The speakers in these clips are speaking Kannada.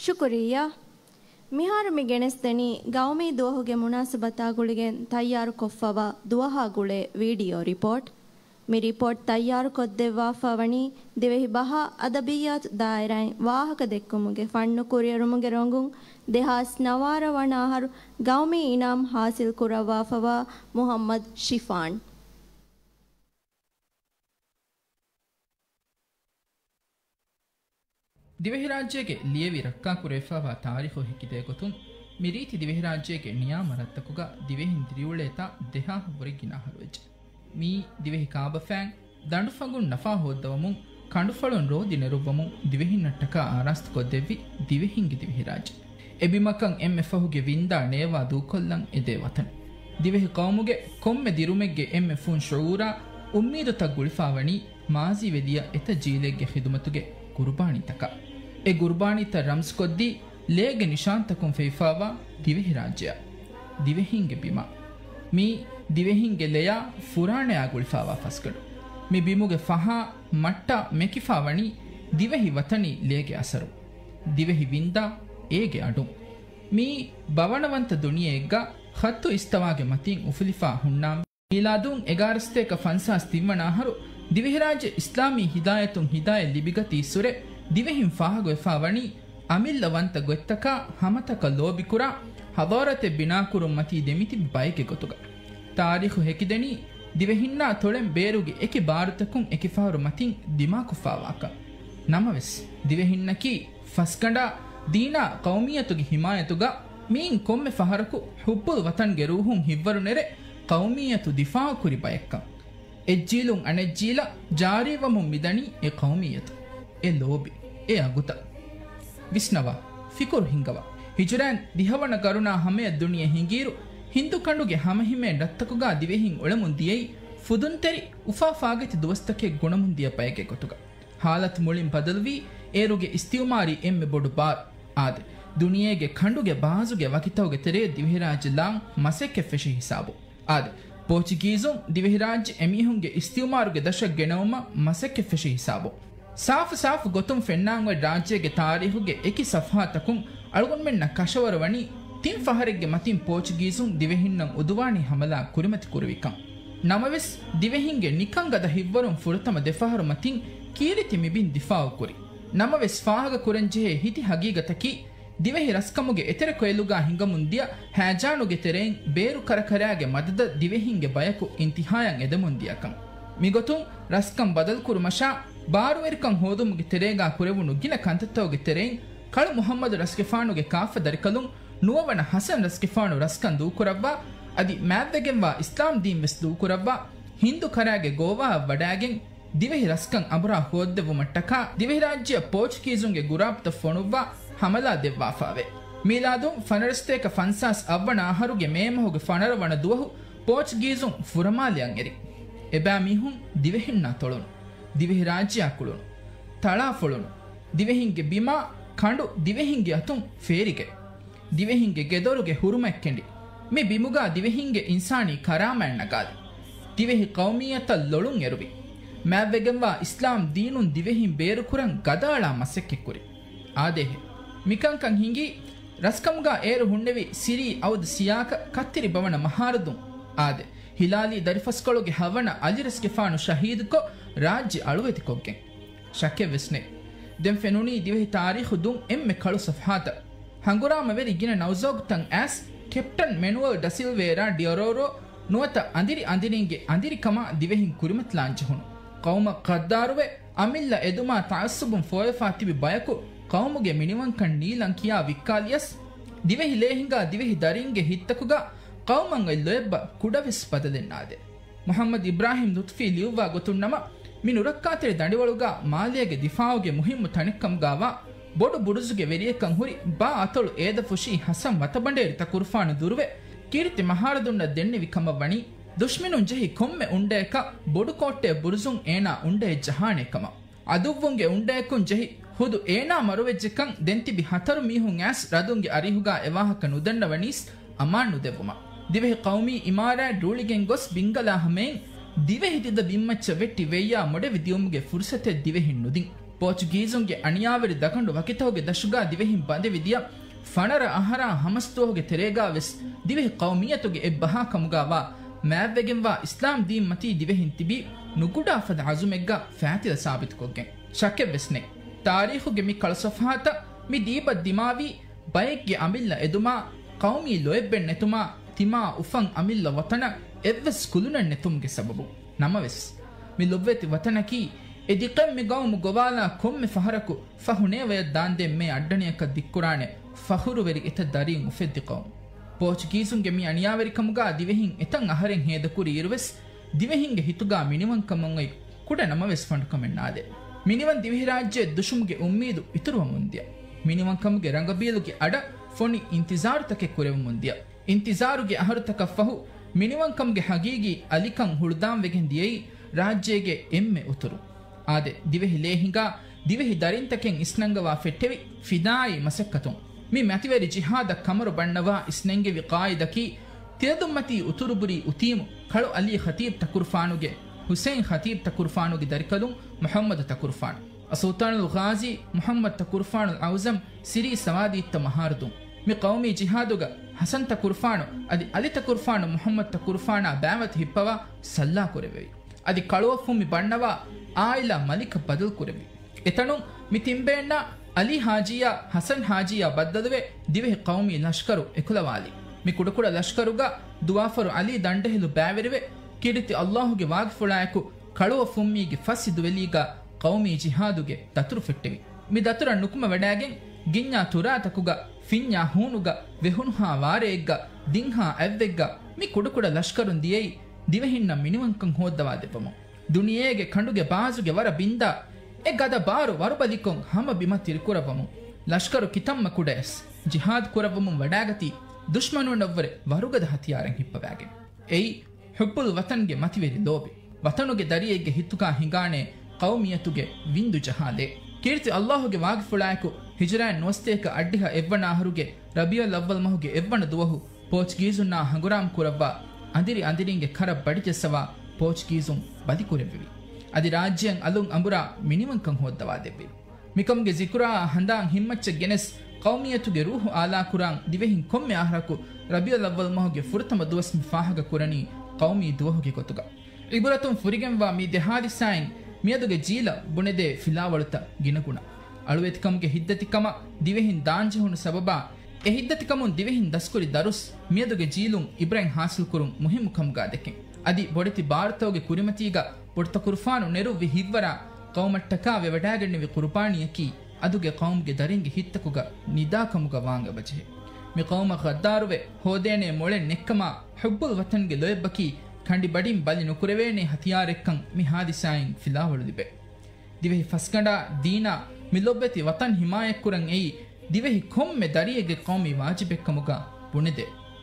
ಶುಕ್ರಿಯಾ ಮಿಹಾರು ಮಿಗೆಣೆಸ್ತನಿ ಗೌಮಿ ದುವಹುಗೆ ಮುನಾಸಬತಾ ಗುಳಿಗೆ ತಯ್ಯಾರು ಕೊಫ್ಫವ ದುವಹಾ ಗುಳೆ ವಿಡಿಯೋ ರಿಪೋರ್ಟ್ ಮಿ ರಿಪೋರ್ಟ್ ತಯ್ಯಾರು ಕೊದ್ದೆವ್ವಾಫವಣಿ ದಿವೆಹಿ ಬಹಾ ಅದಬಿಯಾತ್ ದಾಯರೈ ವಾಹಕ ದೆಕ್ಕುಮುಗೆ ಫಣ್ಣು ಕುರಿಯರುಮುಗೆ ರೊಂಗುಂ ದೆಹಾಸ್ ನವಾರವಣಾಹರು ಗೌಮಿ ಇನಾಮ್ ಹಾಸಿಲ್ ಕುರವಾಫವ ಮುಹಮ್ಮದ್ ಶಿಫಾನ್ ದಿವೆಹಿ ರಾಜ್ಯಗೆ ಲಿಯವಿ ರಕ್ಕಾ ಕುರೆಫಾವಾ ತಾರೀಖು ಹೆಕ್ಕಿದೆ ಗೊತ್ತುಂ ಮಿರೀತಿ ದಿವೆಹಿ ರಾಜ್ಯಗೆ ನಿಯಾಮ ರತ್ತಕುಗ ದಿವೆಹಿನ್ ದಿರಿಯುಳೇತ ದೆಹಾ ಹೊರಿಗಿನ ಹರುವೆಜ್ ಮೀ ದಿವೆಹಿ ಕಾಬಫ್ಯಾನ್ ದಂಡುಫಗುನ್ ನಫಾ ಹೋದ್ದವಮುಂ ಕಂಡುಫಳುನ್ ರೋದಿ ನೆರುವಮುಂ ದಿವೆಹಿನ್ ನಟ್ಟಕ ಆರಾಸ್ತು ಕೊದ್ದೆವ್ವಿ ದಿವೆಹಿಂಗೆ ದಿವೆಹಿ ರಾಜ್ಯ ಎಬಿಮಕಂ ಎಮ್ಮೆಫಹುಗೆ ವಿಂದಾ ನೇವಾ ದೂಕೊಲ್ಲಂ ಎದೆ ವತನ್ ದಿವೆಹಿ ಕೌಮುಗೆ ಕೊಮ್ಮೆ ದಿರುಮೆಗ್ಗೆ ಎಮ್ಮೆ ಫುನ್ ಶೂರಾ ಉಮ್ಮೀದು ತಗ್ಗುಳಿಫಾವಣಿ ಮಾಜಿ ವೆದಿಯ ಎತ ಜೀಲೆಗ್ಗೆ ಖಿದುಮತುಗೆ ಗುರ್ಬಾಣಿತಕ ಎ ಗುರ್ಬಾಣಿತ ರಮ್ಸ್ ಕೊದ್ದಿ ಲೇಗೆ ನಿಶಾಂತಕುಂ ಫೈಫಾವಾ ದಿವೆಹಿ ರಾಜ್ಯ ದಿವೆಹಿಂಗೆ ಬಿಮಾ ಮೀ ದಿವೆಹಿಂಗೆ ಲೆಯ ಫುರಾಣೆ ಆಗುಳಿಫಾವಾ ಫಸ್ಕಡು ಮಿ ಬಿಮುಗೆ ಫಹಾ ಮಟ್ಟ ಮೆಕಿಫಾವಣಿ ದಿವೆಹಿ ವತನಿ ಲೇಗೆ ಅಸರು ದಿವೆಹಿ ವಿಂದ ಏಗೆ ಅಡು ಮೀ ಬವಣವಂತ ದುನಿಯೆಗ್ಗ ಹತ್ತು ಇಸ್ತವಾಗೆ ಮತೀಂ ಉಫುಲಿಫಾ ಹುಣ್ಣಾಂ ಮೀಲಾದುಂ ಎಗಾರಸ್ತೇಕ ಫನ್ಸಾಸ್ ತಿಮ್ಮನಾಹರು ದಿವೆಹಿ ರಾಜ್ಯ ಇಸ್ಲಾಮಿ ಹಿದಾಯತುಂ ಹಿದಾಯ ಲಿಬಿಗತಿ ಸುರೆ ದಿವೆಹಿಂ ಫಾಹಗು ಎಫಾವಣಿ ಅಮಿಲ್ಲವಂತ ಗೊತ್ತಕ ಹಮತಕ ಲೋಬಿಕುರ ಹವಾರತೆ ಬಿನಾಕುರು ಮತಿ ದೆಮಿತಿ ಬೈಕೆ ಗೊತುಗ ತಾರೀಖು ಹೆಕಿದೆನಿ ದಿವೆಹಿನ್ನ ತೊಳೆಂ ಬೇರುಗೆ ಎಕಿ ಬಾರುತಕುಂ ಎಕಿ ಫಾರು ಮತಿಂ ದಿಮಾಕು ಫಾವಾಕ ನಮವೆಸ್ ದಿವೆಹಿನ್ನಕಿ ಫಸ್ಕಂಡ ದೀನಾ ಕೌಮಿಯತುಗೆ ಹಿಮಾಯತುಗ ಮೀನ್ ಕೊಮ್ಮೆ ಫಹರಕು ಹುಬ್ಬುಲ್ ವತನ್ಗೆ ರೂಹುಂ ಹಿವ್ವರು ನೆರೆ ಕೌಮಿಯತು ದಿಫಾ ಕುರಿ ಬಯಕ್ಕ ಎಜ್ಜೀಲುಂ ಅಣೆಜ್ಜೀಲ ಜಾರೀವಮು ಮಿದಣಿ ಎ ಕೌಮಿಯತು ಎ ಲೋಬಿ ಎ ಅಗುತ ವಿಸ್ನವ ಫಿಕುರ್ ಹಿಂಗವ ಹಿಜುರಾನ್ ದಿಹವಣ ಕರುಣಾ ಹಮೆಯ ದುನಿಯ ಹಿಂಗೀರು ಹಿಂದು ಕಂಡುಗೆ ಹಮಹಿಮೆ ಡತ್ತಕುಗ ದಿವೆಹಿಂ ಒಳಮುಂದಿಯೈ ಫುದುಂತೆರಿ ಉಫಾಫಾಗತಿ ದುವಸ್ತಕೆ ಗುಣಮುಂದಿಯ ಪಯಕೆ ಕೊಟುಗ ಹಾಲತ್ ಮುಳಿಂ ಬದಲ್ವಿ ಏರುಗೆ ಇಸ್ತಿಯುಮಾರಿ ಎಮ್ಮೆ ಬೊಡು ಬಾರ್ ಆದೆ ದುನಿಯೆಗೆ ಖಂಡುಗೆ ಬಾಜುಗೆ ವಕಿತವುಗೆ ತೆರೆ ದಿವೆಹಿರಾಜ್ ಲಾಂಗ್ ಮಸೆಕ್ಕೆ ಫೆಶಿ ಹಿಸಾಬು ಆದೆ ಪೋರ್ಚುಗೀಸುಂ ದಿವೆಹಿರಾಜ್ ಎಮಿಹುಂಗೆ ಇಸ್ತಿಯುಮಾರುಗೆ ದಶಕ್ ಗೆನವಮ ಮಸೆಕ್ಕೆ ಫೆಶಿ ಹಿಸಾಬು ಸಾಫ್ ಗೊತ್ತುಂ ಫೆನ್ನಾಂಗ್ ರಾಜ್ಯಗೆ ತಾರೀಹುಗೆ ಎಕಿ ಸಫಾತಕುಂ ಅಳುಗುನ್ಮೆನ್ನ ಕಶವರವಣಿ ತಿನ್ ಫಹರೆಗ್ಗೆ ಮತಿಂ ಪೋರ್ಚುಗೀಸುಂ ದಿವೆಹಿನ್ನಂ ಉದುವಾಣಿ ಹಮಲಾ ಕುರಿಮತಿ ಕುರುವಿಕಂ ನಮವೆಸ್ ದಿವೆಹಿಂಗೆ ನಿಕಂಗದ ಹಿವ್ವರುಂ ಫುರತಮ ದೆಫಹರು ಮತಿಂ ಕೀರಿತಿ ಮಿಬಿನ್ ದಿಫಾವು ಕುರಿ ನಮವೆಸ್ ಫಾಹಗ ಕುರಂಜೆಹೆ ಹಿತಿ ಹಗೀಗತಕಿ ದಿವೆಹಿ ರಸ್ಕಮುಗೆ ಎತೆರೆ ಕೊಯಲುಗಾ ಹಿಂಗಮುಂದಿಯ ಹ್ಯಾಜಾನುಗೆ ತೆರೆಂ ಬೇರು ಕರಕರಾಗೆ ಮದದ ದಿವೆಹಿಂಗೆ ಬಯಕು ಇಂತಿಹಾಯಂ ಎದಮುಂದಿಯಕಂ ಮಿಗೊತುಂ ರಸ್ಕಂ ಬದಲ್ ಕುರು ಮಶಾ ಬಾರುವೆರಿಕಂ ಹೋದುಮುಗೆ ತೆರೆಗಾ ಕುರೆವುನು ಗಿನ ಕಂತತ್ತವುಗೆ ತೆರೆಂ ಕಳು ಮುಹಮ್ಮದ್ ರಸ್ಕೆಫಾನುಗೆ ಕಾಫ ದರಿಕಲುಂ ನುವವನ ಹಸನ್ ರಸ್ಕೆಫಾನು ರಸ್ಕನ್ ದೂಕುರವ್ವ ಅದಿ ಮ್ಯಾವ್ವೆಗೆಂವಾ ಇಸ್ಲಾಂ ದೀನ್ ವೆಸ್ ದೂಕುರವ್ವ ಹಿಂದು ಕರಾಗೆ ಗೋವಾ ವಡಾಗೆಂ ದಿವೆಹಿ ರಸ್ಕಂ ಅಬರಾ ಹೋದ್ದೆವು ಮಟ್ಟಕ ದಿವೆಹಿ ರಾಜ್ಯ ಪೋರ್ಚುಗೀಸುಂಗೆ ಗುರಾಬ್ತ ಫೊಣುವ್ವ ಹಮಲಾ ದೆವ್ವಾಫಾವೆ ಮೀಲಾದುಂ ಫನರಸ್ತೇಕ ಫನ್ಸಾಸ್ ಅವ್ವಣ ಆಹರುಗೆ ಮೇಮಹುಗೆ ಫನರವಣ ದುವಹು ಪೋರ್ಚುಗೀಸುಂ ಫುರಮಾಲಿಯಂ ಎರಿ ಎಬಾ ಮಿಹುಂ ದಿವೆಹಿನ್ನ ತೊಳುನು ದಿವೆಹಿ ರಾಜ್ಯ ಕುಳುನು ತಳಾ ಫೊಳುನು ದಿವೆಹಿಂಗೆ ಬಿಮಾ ಕಂಡು ದಿವೆಹಿಂಗೆ ಅತುಂ ಫೇರಿಗೆ ದಿವೆಹಿಂಗೆ ಗೆದೊರುಗೆ ಹುರುಮೆಕ್ಕೆಂಡಿ ಮಿ ಬಿಮುಗಾ ದಿವೆಹಿಂಗೆ ಇನ್ಸಾನಿ ಕರಾಮಣ್ಣಗಾದೆ ದಿವೆಹಿ ಕೌಮಿಯತ ಲೊಳುಂ ಎರುವಿ ಮ್ಯಾವ್ವೆಗೆಂವಾ ಇಸ್ಲಾಂ ದೀನುನ್ ದಿವೆಹಿಂ ಬೇರು ಕುರಂ ಗದಾಳಾ ಮಸೆಕ್ಕೆ ಕುರಿ ಆದೇಹೆ ಮಿಕಂಕಂ ಹಿಂಗಿ ರಸ್ಕಮುಗಾ ಏರು ಹುಣ್ಣೆವಿ ಸಿರಿ ಔದ್ ಸಿಯಾಕ ಕತ್ತಿರಿ ಬವಣ ಮಹಾರದುಂ ಆದೆ ಹಿಲಾಲಿ ದರಿಫಸ್ಕೊಳುಗೆ ಹವಣ ಅಲಿರಸ್ಕೆಫಾನು ಶಹೀದ್ಕೊ ರಾಜ್ಯ ಅಳುವೆತಿ ಕೊಗ್ಗೆ ಶಕ್ಕೆ ವಿಸ್ನೆ ದೆಂ ಫೆನುನಿ ದಿವೆಹಿ ತಾರೀಖು ದುಂ ಎಮ್ಮೆ ಕಳು ಸಫಾತ ಹಂಗುರಾಮವೆರಿ ಗಿನ ನೌಜೋಗ್ ತಂ ಆಸ್ ಕೆಪ್ಟನ್ ಮೆನುವಲ್ ಡಸಿಲ್ವೇರಾ ಡಿಯೊರೋರೋ ನುವತ ಅಂದಿರಿ ಅಂದಿರಿಂಗೆ ಅಂದಿರಿಕಮ ದಿವೆಹಿಂ ಕುರಿಮತ್ ಲಾಂಚಹುನು ಕೌಮ ಕದ್ದಾರುವೆ ಅಮಿಲ್ಲ ಎದುಮಾ ತಾಸುಬುಂ ಫೋಯಫಾತಿವಿ ಬಯಕು ಕೌಮುಗೆ ಮಿನಿವಂಕಣ್ ನೀಲಂಕಿಯಾ ವಿಕ್ಕಾಲಿಯಸ್ ದಿವೆಹಿ ಲೇಹಿಂಗಾ ದಿವೆಹಿ ದರಿಂಗೆ ಹಿತ್ತಕುಗ ಕೌಮಂಗ ಲೊಯಬ್ಬ ಕುಡವಿಸ್ ಪದದೆನ್ನಾದೆ ಮುಹಮ್ಮದ್ ಇಬ್ರಾಹಿಂ ಲುತ್ಫಿ ಲಿಯುವಾ ಗೊತುನ್ನಮ ಮಿನುರಕ್ಕಾತೆರೆ ದಂಡಿವಳುಗ ಮಾಲಿಯಗೆ ದಿಫಾವುಗೆ ಮುಹಿಮ್ಮು ತಣಿಕ್ಕಂಗಾವ ಬೊಡು ಬುಡುಜುಗೆ ವೆರಿಯಕಂ ಹುರಿ ಬಾ ಅತಳು ಏದ ಫುಶಿ ಹಸಂ ಮತಬಂಡೇರಿ ತಕುರ್ಫಾನು ದುರುವೆ ಕೀರ್ತಿ ಮಹಾರದುಂಡ ದೆಣ್ಣಿ ವಿಕಮವಣಿ ದುಶ್ಮಿನುಂ ಜಹಿ ಕೊಮ್ಮೆ ಉಂಡೇಕ ಬೊಡು ಕೋಟೆ ಬುರುಜುಂ ಏನಾ ಉಂಡೆ ಜಹಾಣೆಕಮ ಅದುವ್ವುಂಗೆ ಉಂಡೇಕುಂ ಜಹಿ ಹುದು ಏನಾ ಮರುವೆಜ್ಜಕಂ ದೆಂತಿಬಿ ಹತರು ಮೀಹುಂ ಆಸ್ ರದುಂಗೆ ಅರಿಹುಗಾ ಎವಾಹಕ ನುದಂಡವನೀಸ್ ಅಮಾನು ದೆವ್ವುಮ ದಿವೆಹಿ ಕೌಮಿ ಇಮಾರಾ ಡೂಳಿಗೆಂ ಗೊಸ್ ಬಿಂಗಲಾ ಹಮೇಂ ದಿವೆಹಿದಿದ ಬಿಮ್ಮಚ್ಚ ವೆಟ್ಟಿ ವೆಯ್ಯಾ ಮೊಡೆ ವಿದಿಯುಮ್ಗೆ ಫುರ್ಸತೆ ದಿವೆಹಿ ನುದಿಂ ಪೋರ್ಚುಗೀಸುಂಗೆ ಅಣಿಯಾವರಿ ದಕಂಡು ವಕಿತೋಗೆ ದಶುಗಾ ದಿವೆಹಿಂ ಬಂದೆ ವಿದಿಯ ಫಣರ ಅಹರ ಹಮಸ್ತೋಗೆ ತೆರೆಗಾ ವೆಸ್ ದಿವೆಹಿ ಕೌಮಿಯತುಗೆ ಎಬ್ಬಹಾ ಕಮುಗಾವಾ ಮ್ಯಾವೆಗೆಂವಾ ಇಸ್ಲಾಂ ದೀನ್ ಮತಿ ದಿವೆಹಿಂ ತಿಬಿ ನುಗುಡಾ ಫದ ಅಜುಮೆಗ್ಗ ಫ್ಯಾತಿದ ಸಾಬಿತ್ ಕೊಗ್ಗೆ ಶಕ್ಕೆ ವೆಸ್ನೆ ತಾರೀಖುಗೆ ಮಿ ಕಳಸಫಾತ ಮಿ ದೀಪ ದಿಮಾವಿ ಬೈಕ್ಗೆ ಅಮಿಲ್ಲ ಎದುಮಾ ಕೌಮಿ ಲೊಯೆಬ್ಬೆನ್ ನೆತುಮಾ ತಿಮಾ ಉಫಂ ಅಮಿಲ್ಲ ವತನ ಎವ್ವೆಸ್ ಕುಲುನನ್ ನೆತುಮ್ಗೆ ಸಬಬು ನಮವೆಸ್ ಮಿ ಲೊವ್ವೆತಿ ವತನಕಿ ಎದಿಕಂ ಮಿ ಗೌಮು ಗೊವಾಲ ಕೊಮ್ಮೆ ಫಹರಕು ಫಹುನೇ ವಯ ದಾಂದೆ ಮೇ ಅಡ್ಡಣಿಯಕ ದಿಕ್ಕುರಾಣೆ ಫಹುರುವೆರಿ ಇತ ದರಿಂ ಉಫೆದ್ದಿ ಕೌಮ್ ಪೋರ್ಚುಗೀಸುಂಗೆ ಮಿ ಅಣಿಯಾವರಿ ಕಮುಗಾ ದಿವೆಹಿಂ ಎತಂ ಅಹರೆಂ ಹೇದಕುರಿ ಇರುವೆಸ್ ದಿವೆಹಿಂಗೆ ಹಿತುಗಾ ಮಿನಿವಂ ಕಮಂಗೈ ಕುಡ ನಮವೆಸ್ ಫಂಡು ಕಮೆನ್ನಾದೆ ಮಿನಿವಂ ದಿವೆಹಿ ರಾಜ್ಯ ದುಶುಮ್ಗೆ ಉಮ್ಮೀದು ಇತುರುವ ಮುಂದ್ಯ ಮಿನಿವಂ ಕಮುಗೆ ರಂಗಬೀಲುಗೆ ಅಡ ಫೊನಿ ಇಂತಿಜಾರು ತಕೆ ಕುರೆವ ಮುಂದ್ಯ ಇಂತಿಜಾರುಗೆ ಅಹರು ತಕ ಫಹು ಮಿನಿವಂ ಕಮ್ಗೆ ಹಗೀಗಿ ಅಲಿಕಂ ಹುಳ್ದಾಂ ವೆಗೆನ್ ದಿಯೈ ರಾಜ್ಯಗೆ ಎಮ್ಮೆ ಉತುರು ಆದೆ ದಿವೆಹಿ ಲೇಹಿಂಗಾ ದಿವೆಹಿ ದರಿಂತಕೆಂ ಇಸ್ನಂಗವಾ ಫೆಟ್ಟೆವಿ ಫಿದಾಯಿ ಮಸಕ್ಕತುಂ ಮಿ ಮ್ಯಾತಿವೆರಿ ಜಿಹಾದ ಕಮರು ಬಣ್ಣವಾ ಇಸ್ನೆಂಗೆ ವಿಕಾಯಿದಕಿ ತಿರದುಮ್ಮತಿ ಉತುರುಬುರಿ ಉತೀಮು ಕಳು ಅಲಿ ಖತೀಬ್ ತಕುರ್ಫಾನುಗೆ ಹುಸೇನ್ ಖತೀಬ್ ತಕುರ್ಫಾನುಗೆ ದರಿಕಲು ಮೊಹಮ್ಮದ್ ತಕುರ್ಫಾನ್ ಅಸೂತಾನುಲ್ ಗಾಜಿ ಮೊಹಮ್ಮದ್ ತಕುರ್ಫಾನುಲ್ ಔಜಂ ಸಿರಿ ಸವಾದಿತ್ತ ಮಹಾರದುಂ ಮಿ ಕೌಮಿ ಜಿಹಾದುಗ ಹಸನ್ ತಕುರ್ಫಾನು ಅದಿ ಅಲಿ ತಕುರ್ಫಾನು ಮೊಹಮ್ಮದ್ ತಕುರ್ಫಾನ ಬ್ಯಾವತ್ ಹಿಪ್ಪವ ಸಲ್ಲಾ ಕುರೆವೆವಿ ಅದಿ ಕಳುವಫು ಮಿ ಬಣ್ಣವ ಆಯಿಲ ಮಲಿಕ ಬದಲ್ ಕುರೆವಿ ಎತನು ಮಿ ತಿಂಬೇಣ್ಣ ಅಲಿ ಹಾಜಿಯ ಹಸನ್ ಹಾಜಿಯ ಬದ್ದದುವೆ ದಿವೆಹಿ ಕೌಮಿ ಲಷ್ಕರು ಎಕುಲವಾಲಿ ಮಿ ಕುಡುಕುಡ ಲಷ್ಕರುಗ ದುವಾಫರು ಅಲಿ ದಂಡೆಹಿಲು ಬ್ಯಾವೆರಿವೆ ಕಿಡಿತಿ ಅಲ್ಲಾಹುಗೆ ವಾಗ್ಫುಳಾಯಕು ಕಳುವ ಫುಮ್ಮಿಗೆ ಫಸ್ಸಿದುವೆಲೀಗ ಕೌಮಿ ಜಿಹಾದುಗೆ ದತುರು ಫೆಟ್ಟಿವಿ ಮಿ ದತುರ ನುಕುಮ ವೆಡಾಗೆನ್ ಗಿನ್ಯಾ ತುರಾತಕುಗ ಫಿನ್ಯಾ ಹೂನುಗ ವೆಹುನ್ಹಾ ವಾರೆಗ್ಗ ದಿಂಹಾ ಎವ್ವೆಗ್ಗ ಮಿ ಕುಡುಕುಡ ಲಷ್ಕರುನ್ ದಿಯೈ ದಿವೆಹಿನ್ನ ಮಿನಿವಂಕಂ ಹೋದ್ದವಾದೆಪಮು ದುನಿಯೇಗೆ ಕಂಡುಗೆ ಬಾಜುಗೆ ವರ ಬಿಂದ ಎ ಗದ ಬಾರು ವರುಬಲಿಕೊಂ ಹಮ ಬಿಮ ತಿರುಕುರವಮು ಲಷ್ಕರು ಕಿತಮ್ಮ ಕುಡೆಸ್ ಜಿಹಾದ್ ಕುರವಮು ವಡಾಗತಿ ದುಶ್ಮನುಂಡವ್ವರೆ ವರುಗದ ಹತಿಯಾರೆಂ ಹಿಪ್ಪವಾಗೆ ಎಯ್ ಹುಬ್ಬುಲ್ ವತನ್ಗೆ ಮತಿವೆರಿ ಲೋಬೆ ವತನುಗೆ ದರಿಯೆಗೆ ಹಿತ್ತುಕಾ ಹಿಂಗಾಣೆ ಕೌಮಿಯತುಗೆ ವಿಂದು ಜಹಾಲೆ ಕೀರ್ತಿ ಅಲ್ಲಾಹುಗೆ ವಾಗ್ಫುಳಾಯಕು ಹಿಜರಾನ್ ನೋಸ್ತೇಕ ಅಡ್ಡಿಹ ಎವ್ವನಾಹರುಗೆ ರಬಿಯಲ್ ಅವ್ವಲ್ ಮಹುಗೆ ಎವ್ವನ ದುವಹು ಪೋರ್ಚುಗೀಸುನ್ನ ಹಂಗುರಾಂ ಕುರವ್ವ ಅಂದಿರಿ ಅಂದಿರಿಂಗೆ ಖರ ಬಡಿಜೆಸವ ಪೋರ್ಚುಗೀಸುಂ ಬದಿಕುರೆವ್ವಿ ಅದಿ ರಾಜ್ಯಂ ಅಲುಂ ಅಂಬುರಾ ಮಿನಿವಂಕಂ ಹೋದ್ದವಾದೆವ್ವಿ ಮಿಕಂಗೆ ಜಿಕುರಾ ಹಂದಾಂ ಹಿಮ್ಮಚ್ಚ ಗೆನೆಸ್ ಕೌಮಿಯತುಗೆ ರೂಹು ಆಲಾ ಕುರಾಂ ದಿವೆಹಿಂ ಕೊಮ್ಮೆ ಆಹರಕು ರಬಿಯಲ್ ಅವ್ವಲ್ ಮಹುಗೆ ಫುರ್ತಮ ದುವಸ್ಮಿ ಫಾಹಗ ಕುರನಿ ಕೌಮಿ ದುವಹುಗೆ ಕೊತುಗ ಇಬುರತುಂ ಫುರಿಗೆಂವಾ ಮಿ ದೆಹಾದಿಸಾಯಿನ್ ಮಿಯದುಗೆ ಜೀಲ ಬುಣೆದೆ ಫಿಲಾವಳುತ ಗಿನಗುಣ ಅಳುವೆತಿಕಂಗೆ ಹಿದ್ದತಿಕಮ ದಿವೆಹಿನ್ ದಾಂಜೆಹುಣು ಸಬಬಾ ಎ ಹಿದ್ದತಿಕಮುನ್ ದಿವೆಹಿನ್ ದಸ್ಕುರಿ ದರುಸ್ ಮಿಯದುಗೆ ಜೀಲುಂ ಇಬ್ರಾಹಿಂ ಹಾಸಿಲ್ ಕುರುಂ ಮುಹಿಮು ಕಮ್ಗಾ ದೆಕೆ ಅದಿ ಬೊಡಿತಿ ಭಾರತೋಗೆ ಕುರಿಮತೀಗ ಪುಡ್ತ ಕುರ್ಫಾನು ನೆರುವಿ ಹಿವ್ವರ ಕೌಮಟ್ಟಕಾ ವೆವಡಾಗಣ್ಣಿವಿ ಕುರ್ಬಾಣಿಯಕಿ ಅದುಗೆ ಕೌಮ್ಗೆ ದರಿಂಗೆ ಹಿತ್ತಕುಗ ನಿದಾಕಮುಗ ವಾಂಗ ಬಜೆ ಮಿ ಕೌಮ ಗದ್ದಾರುವೆ ಹೋದೇನೆ ಮೊಳೆ ನೆಕ್ಕಮ ಹುಬ್ಬುಲ್ ವತನ್ಗೆ ಲೊಯಬ್ಬಕಿ ಖಂಡಿ ಬಡಿಂ ಬಲಿ ನುಕುರೆವೇನೆ ಹತಿಯಾರೆಕ್ಕಂ ಮಿ ಹಾದಿಸಾಯಿನ್ ಫಿಲಾವಳುದಿಬೆ ದಿವೆಹಿ ಫಸ್ಕಂಡ ದೀನಾ ಮಿಲೊಬ್ಬೆತಿ ವತನ್ ಹಿಮಾಯಕ್ಕುರಂ ಎಯಿ ದಿವೆಹಿ ಕೊಮ್ಮೆ ದರಿಯೆಗೆ ಕೌಮಿ ವಾಜಿಬೆಕ್ಕಮುಗ ಬುಣೆದೆ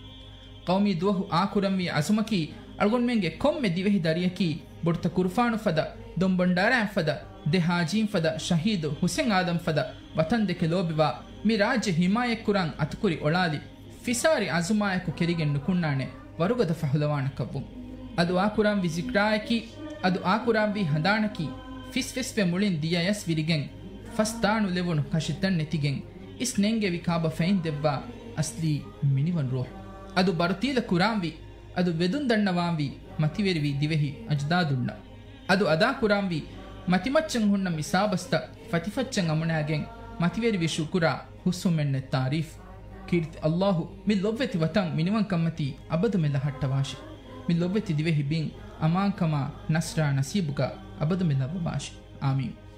ಕೌಮಿ ದುವಹು ಆಕುರಂವಿ ಅಸುಮಕಿ ಅಳ್ಗೊಣ್ಮೆಂಗೆ ಕೊಮ್ಮೆ ದಿವೆಹಿ ದರಿಯಕಿ ಬುಡ್ತ ಕುರ್ಫಾನು ಫದ ದೊಂಬೊಂಡಾರಾಂ ಫದ ದೆಹಾಜೀಂ ಫದ ಶಹೀದ್ ಹುಸೆನ್ ಆದಂ ಫದ ವತನ್ ದೆಕೆ ಲೋಬಿವಾ ಮಿ ರಾಜ್ಯ ಹಿಮಾಯಕ್ಕುರಂ ಅತುಕುರಿ ಒಳಾಲಿ ಫಿಸಾರಿ ಅಜುಮಾಯಕು ಕೆರಿಗೆನ್ ನುಕುಣ್ಣಾಣೆ ವರುಗದ ಫಹುಲವಾಣ ಕವ್ವು ಅದು ಆಕುರಾಂ ವಿ ಜಿಕ್ರಾಯಕಿ ಅದು ಆಕುರಾಂ ವಿ ಹಂದಾಣಕಿ ಫಿಸ್ ಫಿಸ್ವೆ ಮುಳಿನ್ ದಿಯಯಸ್ ವಿರಿಗೆನ್ ಫಸ್ತಾನು ಲೆವನು ಕಶಿತನ್ ನೆತಿಗೆನ್ ಇಸ್ ನೆಂಗೆ ವಿ ಕಾಬ ಫೈನ್ ದೆವ್ವ ಅಸ್ಲಿ ಮಿನಿವನ್ ರೋಹ್ ಅದು ಬರುತೀಲ ಕುರಾಂವಿ ಅದು ವೆದುಂದಣ್ಣವಾಂವಿ ಮತಿವೆರಿವಿ ದಿವೆಹಿ ಅಜ್ದಾದುಣ್ಣ ಅದು ಅದಾ ಕುರಾಂವಿ ಮತಿಮಚ್ಚಂ ಹುಣ್ಣ ಮಿಸಾಬಸ್ತ ಫತಿಫಚ್ಚಂ ಅಮುಣಾಗೆನ್ ಮತಿವೆರಿವಿ ಶುಕುರ ಹುಸ್ಸುಮೆನ್ನೆ ತಾರೀಫ್ ಕೀರ್ತಿ ಅಲ್ಲಾಹು ಮಿಲ್ಲೊವ್ವೆತಿ ವತಂ ಮಿನಿವಂ ಕಮ್ಮತಿ ಅಬದು ಮೆಲ್ಲ ಹಟ್ಟವಾಶಿ ಮಿಲ್ಲೊವ್ವೆತಿ ದಿವೆಹಿ ಬಿಂ ಅಮಾಂಕಮ ನಸ್ರಾ ನಸೀಬುಗ ಅಬದು ಮೆಲ್ಲ ಬಬಾಶಿ ಆಮೀನ್